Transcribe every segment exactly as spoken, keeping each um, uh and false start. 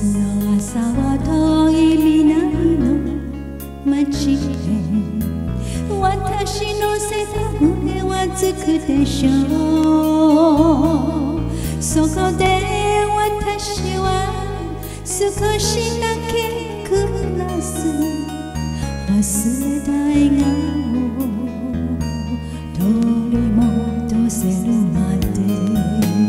の朝は遠い南の街で私の背骨はつくでしょう。そこで私は少しだけ暮らす忘れた笑顔を取り戻せるまで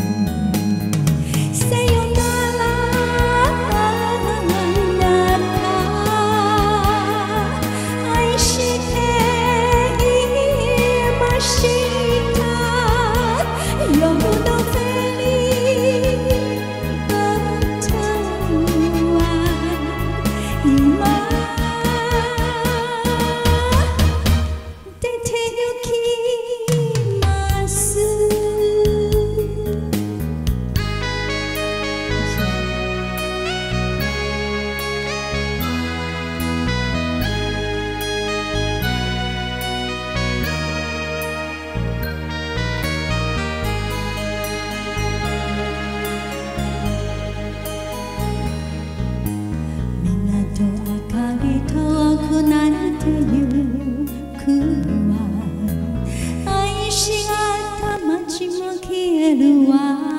愛し合った街も消えるわ。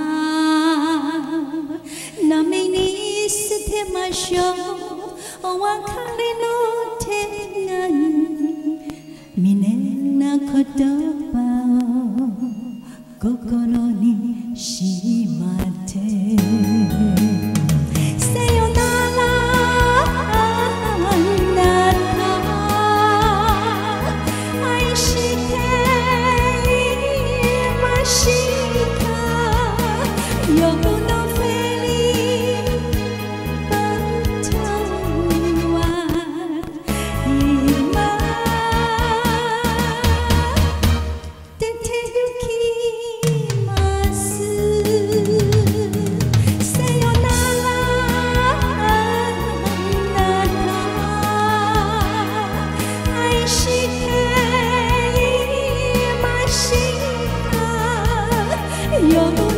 波に捨てましょうお別れの手紙。未練な言葉を心にしまってさよな夜のフェリボトは今出て行きます。さよならあなた愛していました。夜